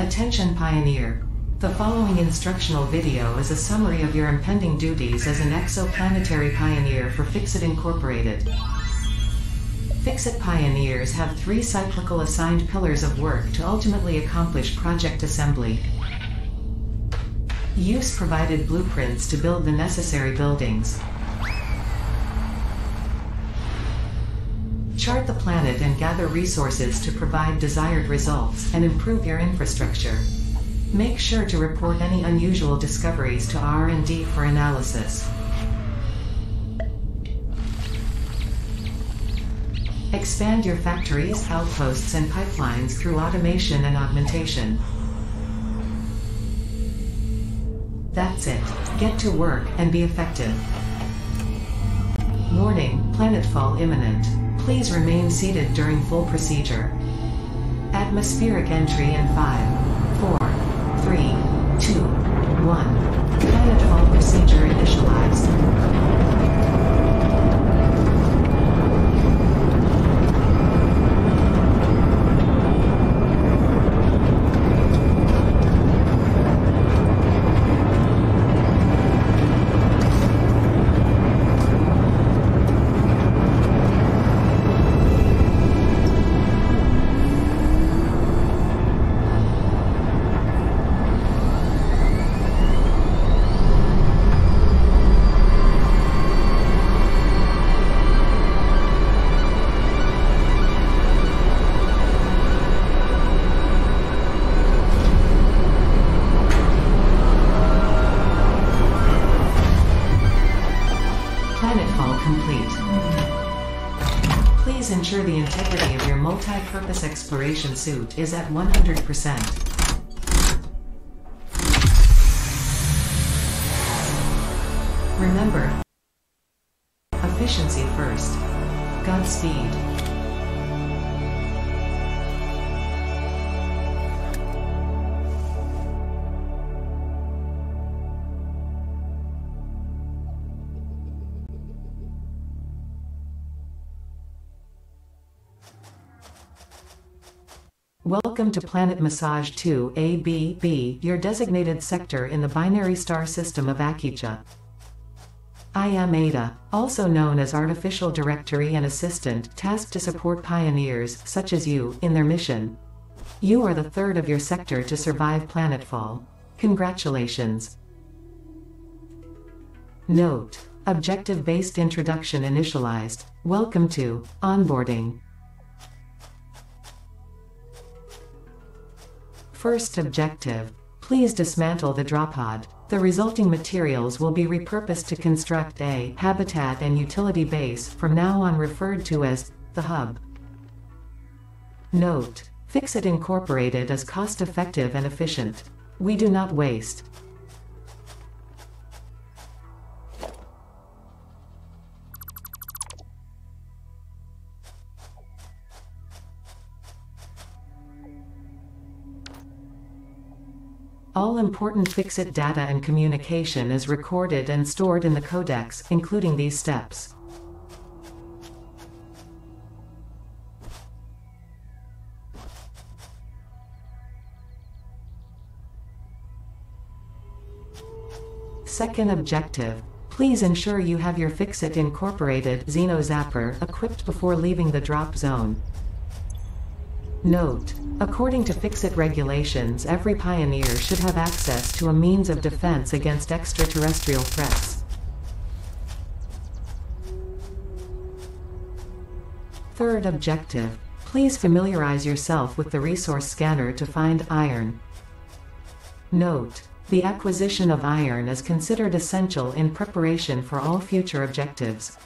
Attention Pioneer. The following instructional video is a summary of your impending duties as an exoplanetary pioneer for Fixit Incorporated. Fixit pioneers have 3 cyclical assigned pillars of work to ultimately accomplish project assembly. Use provided blueprints to build the necessary buildings. Chart the planet and gather resources to provide desired results and improve your infrastructure. Make sure to report any unusual discoveries to R&D for analysis. Expand your factories, outposts and pipelines through automation and augmentation. That's it. Get to work and be effective. Warning, planetfall imminent. Please remain seated during full procedure. Atmospheric entry in 5, 4, 3, 2, 1. Planetfall procedure initialized. Planetfall complete. Please ensure the integrity of your multi-purpose exploration suit is at 100%. Remember, efficiency first. Godspeed. Welcome to Planet Massage 2 ABB, your designated sector in the binary star system of Akicha. I am Ada, also known as Artificial Directory and Assistant, tasked to support pioneers, such as you, in their mission. You are the third of your sector to survive planetfall. Congratulations. Note: objective-based introduction initialized. Welcome to onboarding. First objective: please dismantle the dropod. The resulting materials will be repurposed to construct a habitat and utility base, from now on referred to as the hub. Note: Fixit Incorporated is cost-effective and efficient. We do not waste. All important Fixit data and communication is recorded and stored in the codex, including these steps. Second objective: please ensure you have your Fixit Incorporated Xeno Zapper equipped before leaving the drop zone. Note: according to Fixit regulations, every pioneer should have access to a means of defense against extraterrestrial threats. Third objective: please familiarize yourself with the resource scanner to find iron. Note: the acquisition of iron is considered essential in preparation for all future objectives.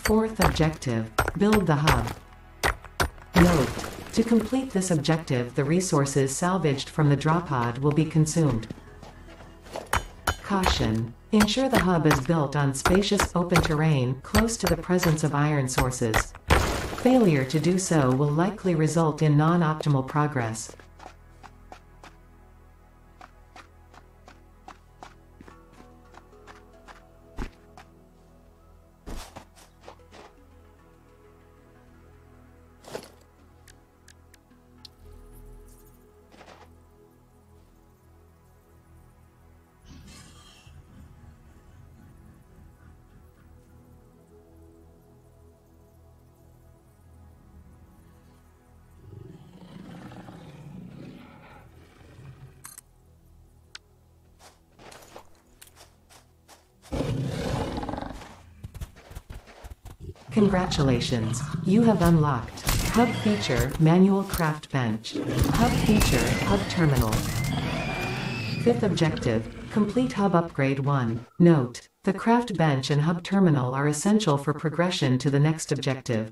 Fourth objective, build the hub. Note: to complete this objective, the resources salvaged from the drop pod will be consumed. Caution: ensure the hub is built on spacious open terrain close to the presence of iron sources. Failure to do so will likely result in non-optimal progress. Congratulations, you have unlocked Hub Feature Manual Craft Bench. Hub Feature Hub Terminal. Fifth objective, complete Hub Upgrade 1. Note: the Craft Bench and Hub Terminal are essential for progression to the next objective.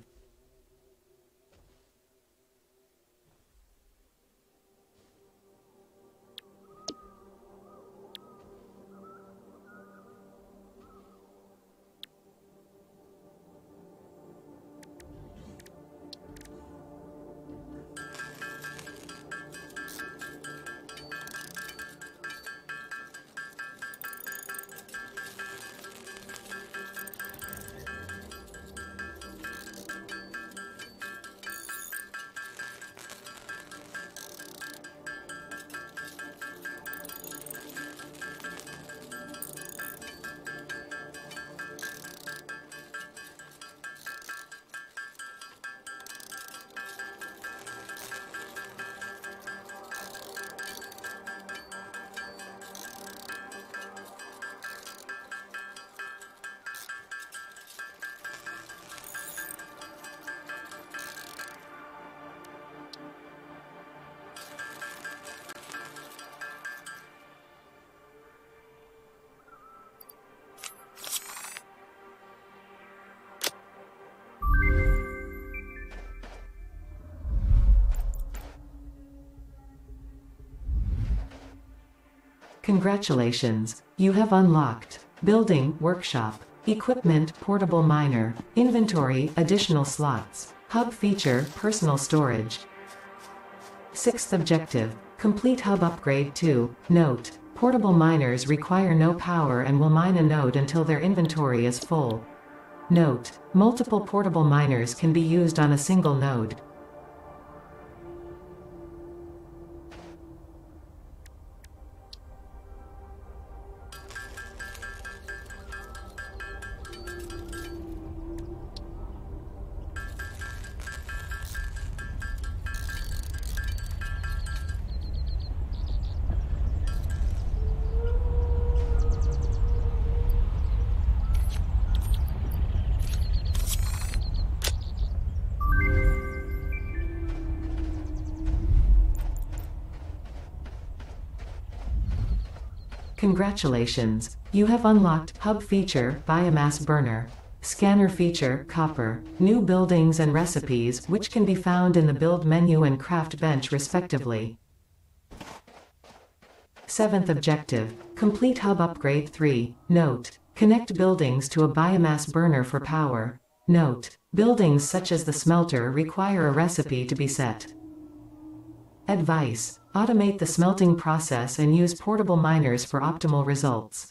Congratulations, you have unlocked Building Workshop. Equipment Portable Miner. Inventory Additional slots. Hub Feature Personal Storage. Sixth objective, complete Hub Upgrade 2. Note: portable miners require no power and will mine a node until their inventory is full. Note: multiple portable miners can be used on a single node. Congratulations, you have unlocked Hub Feature Biomass Burner. Scanner Feature Copper. New buildings and recipes which can be found in the Build menu and Craft Bench respectively. Seventh objective, complete Hub Upgrade 3. Note: connect buildings to a biomass burner for power. Note: buildings such as the smelter require a recipe to be set. Advice: automate the smelting process and use portable miners for optimal results.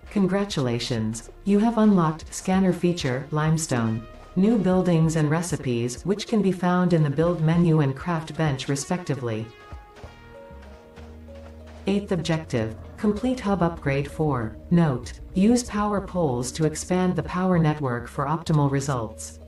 Congratulations! You have unlocked Scanner Feature, Limestone. New buildings and recipes, which can be found in the Build menu and Craft bench respectively. 8th objective. Complete Hub Upgrade 4. Note: use power poles to expand the power network for optimal results.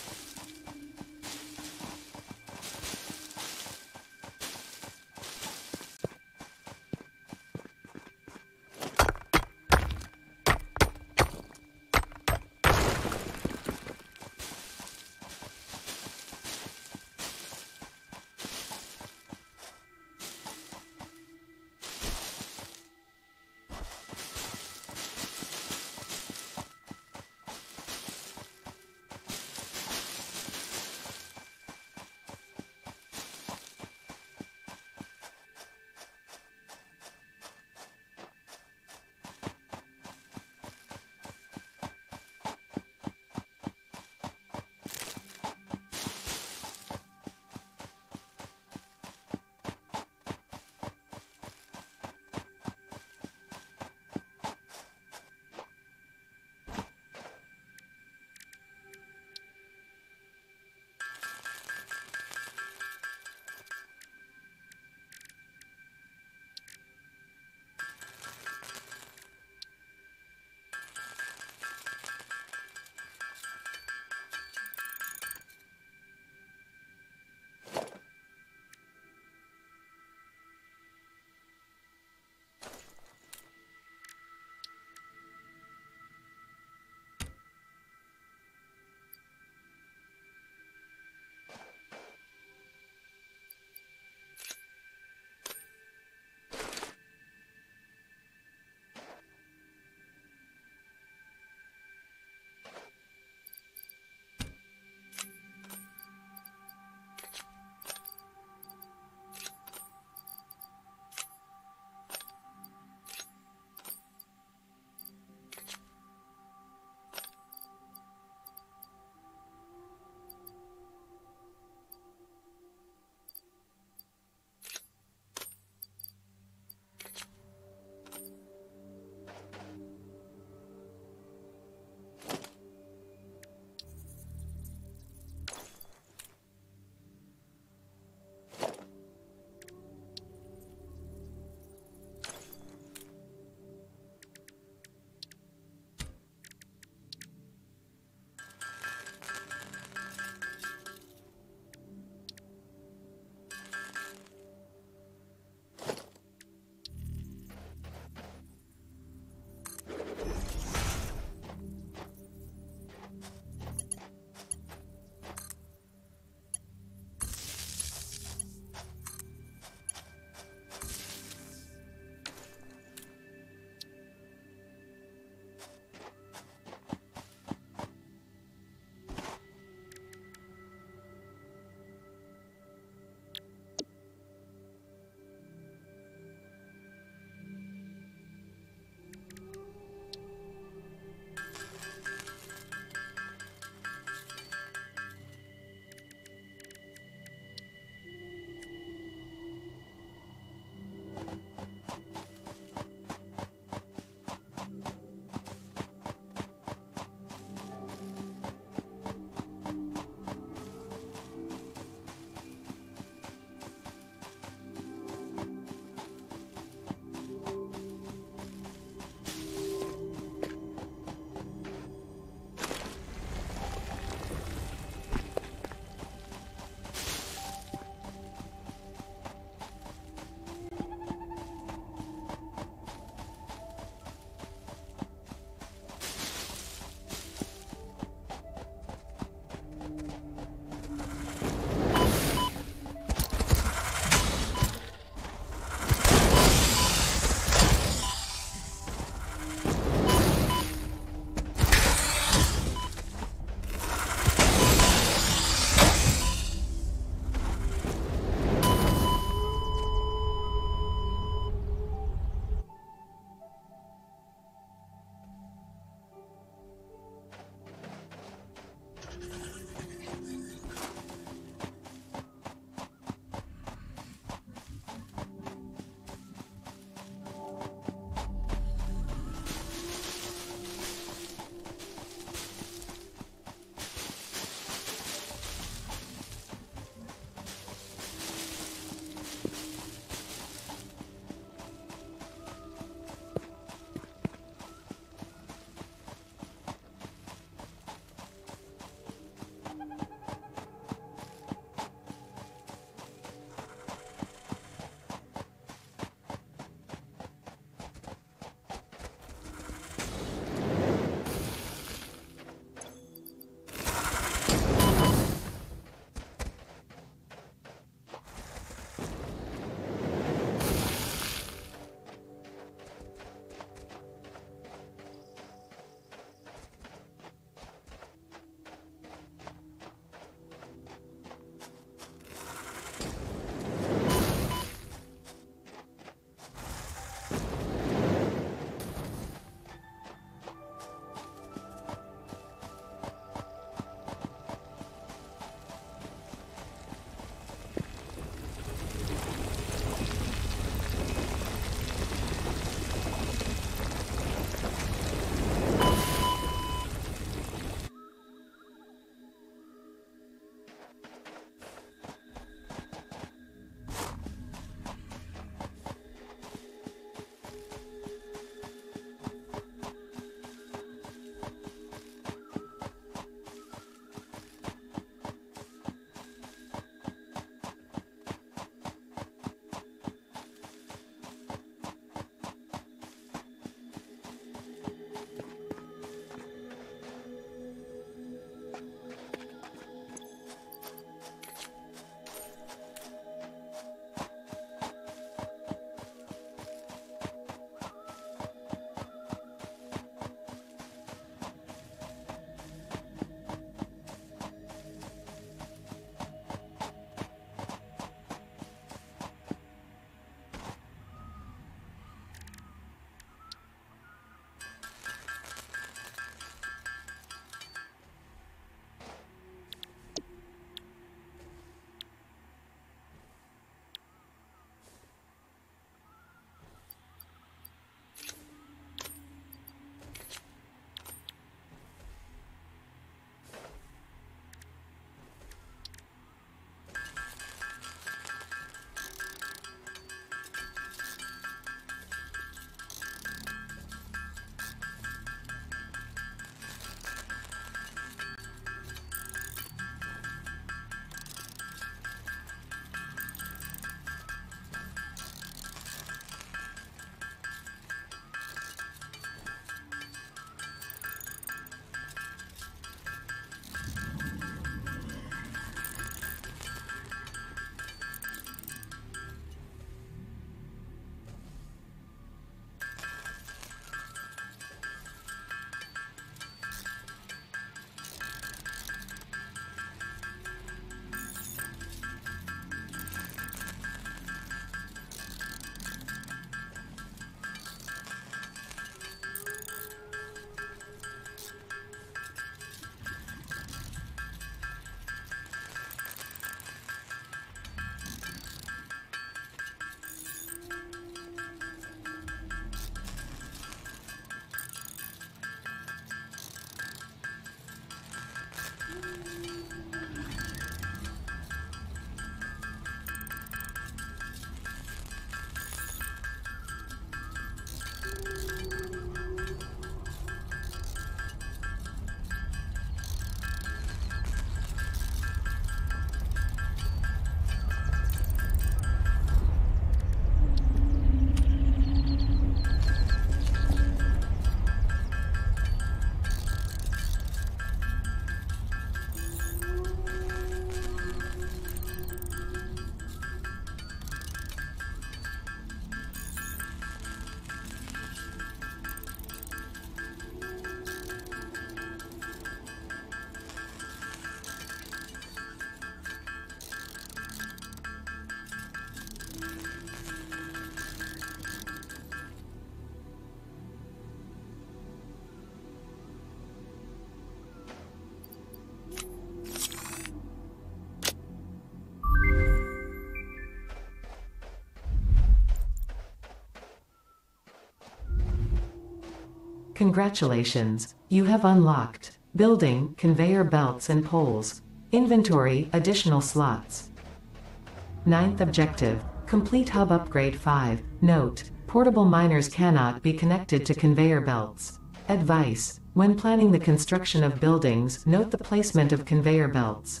Congratulations, you have unlocked building, conveyor belts and poles. Inventory, additional slots. Ninth objective, complete hub upgrade 5. Note, portable miners cannot be connected to conveyor belts. Advice, when planning the construction of buildings, note the placement of conveyor belts.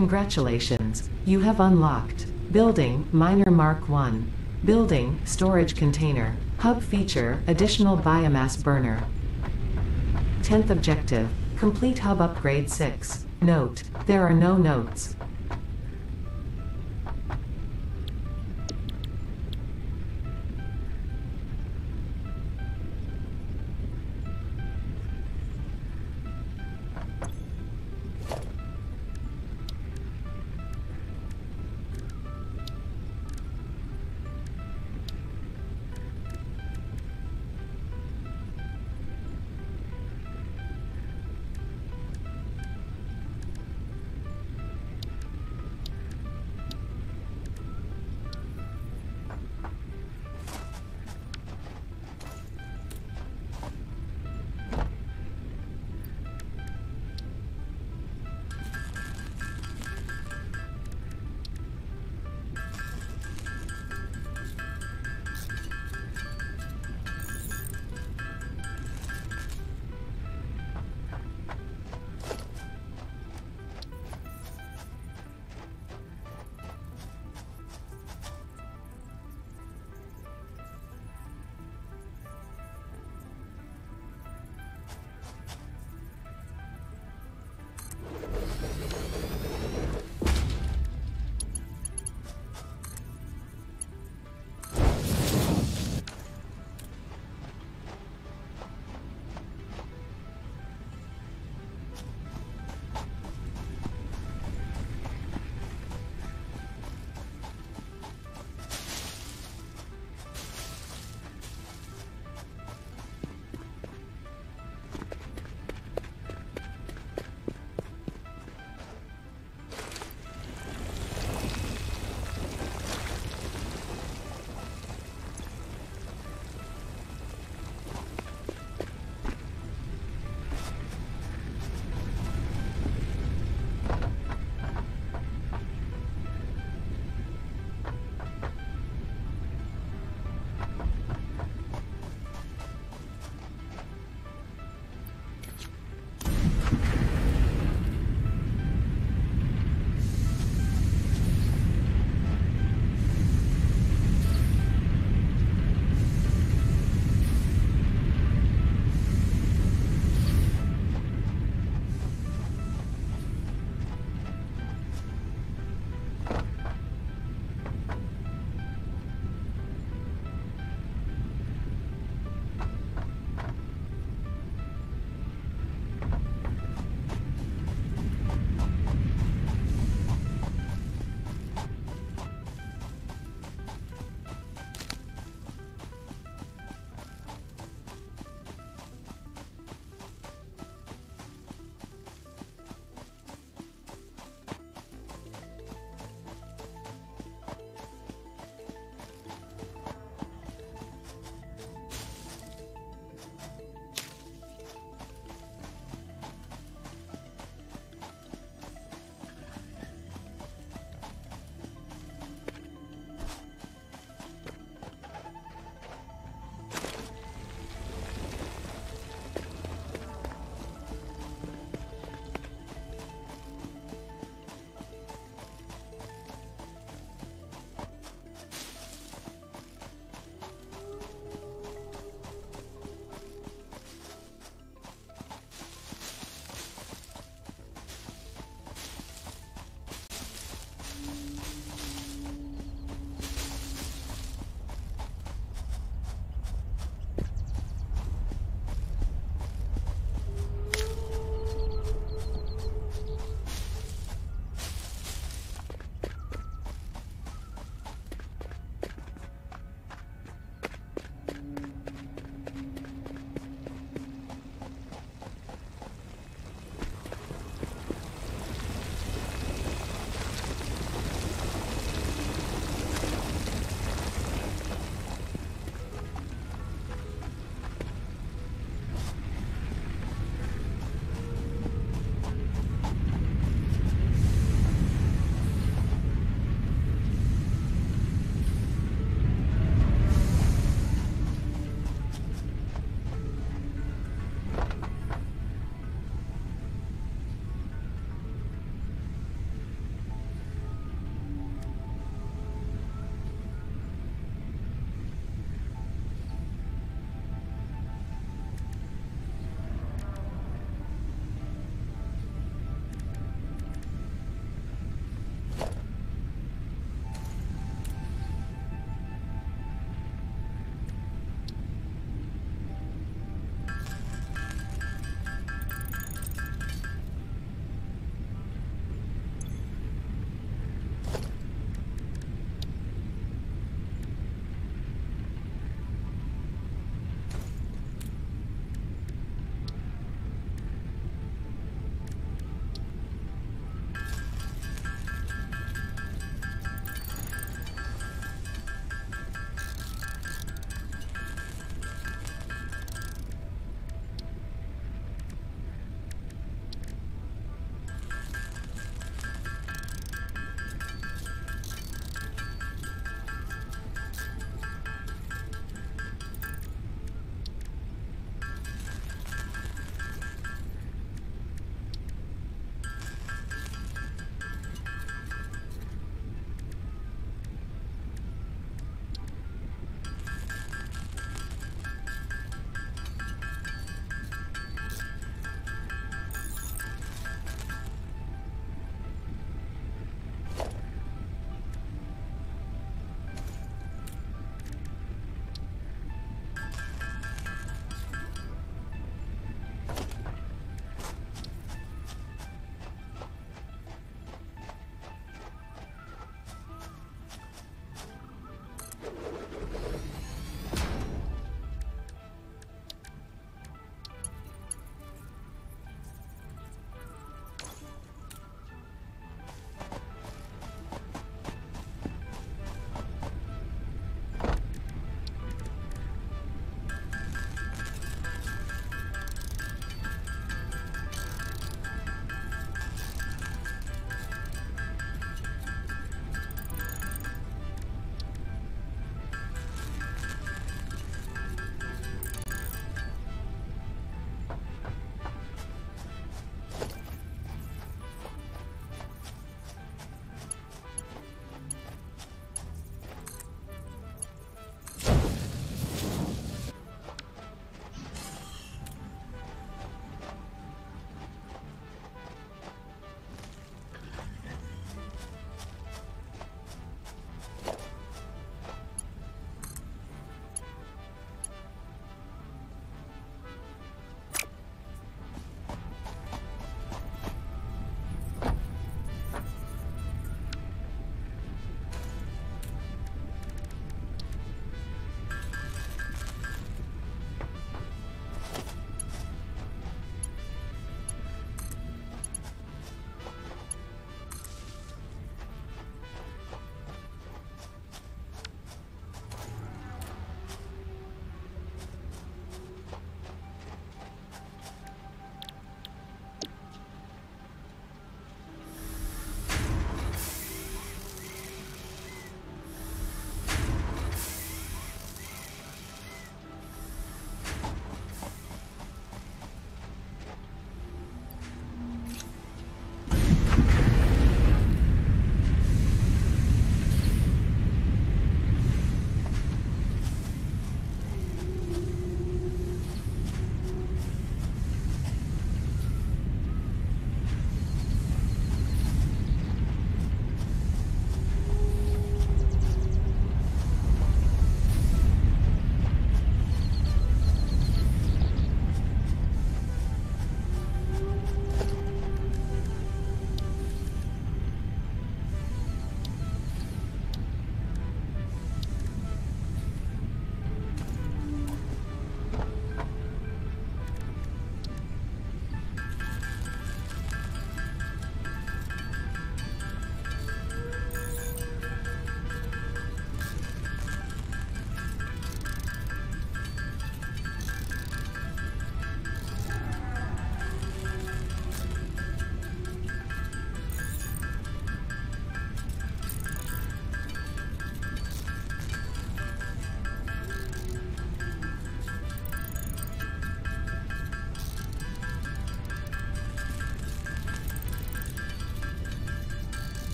Congratulations, you have unlocked Building, Miner Mark 1. Building, Storage Container. Hub feature, Additional Biomass Burner. 10th objective, Complete Hub Upgrade 6. Note, there are no notes.